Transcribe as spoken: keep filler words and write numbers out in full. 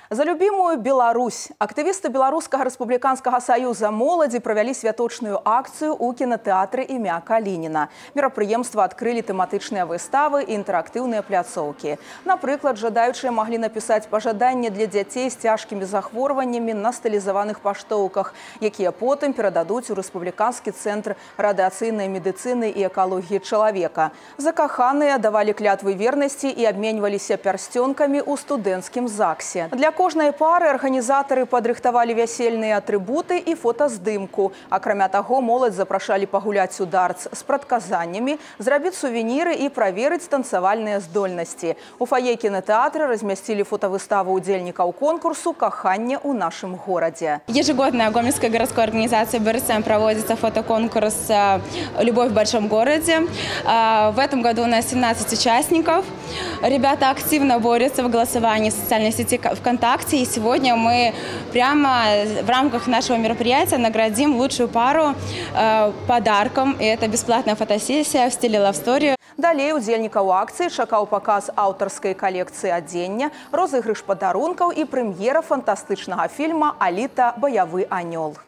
За любимую Беларусь актывісты Беларускага рэспубліканскага саюза моладзі правялі святочную акцыю ў кінатэатры імя Калініна. Мерапрыемства адкрылі тэматычныя выставы і інтэрактыўныя пляцоўкі. Напрыклад, жадаючыя маглі напісаць пажаданні для дзяцей з цяжкімі захворваннямі на стылізаваных паштоўках, якія потым перададуць у рэспубліканскі цэнтр радыацыйнай медыцыны і экалогіі чалавека. Закаханыя давалі клятвы вернасці і абменьваліся пярсцёнкамі ў студэнцкім ЗАГСе. Для кожнай пары арганізатары падрыхтавалі вясельныя атрыбуты і фотаздымку. Акрамя таго, моладзь запрашалі пагуляць у дартс з прадказаннямі, зрабіць сувеніры і праверыць танцавальныя здольнасці. У фае кінатэатра размясцілі фотавыставу удзельнікаў конкурсу «Каханне ў нашым горадзе». Ежегодно Гомельской городской организацией БРСМ проводится фотоконкурс «Любовь в большом городе». В этом году у нас семнадцать участников. Ребята активно борются в голосовании в социальной сети ВКонтакте. И сегодня мы прямо в рамках нашего мероприятия наградим лучшую пару э, подарком. И это бесплатная фотосессия в стиле Love Story. Далей удзельнікаў акцыі чакаў паказ аўтарскай калекцыі адзення, розыгрыш падарункаў і прэм'ера фантастычнага фільма «Аліта. Баявы анёл».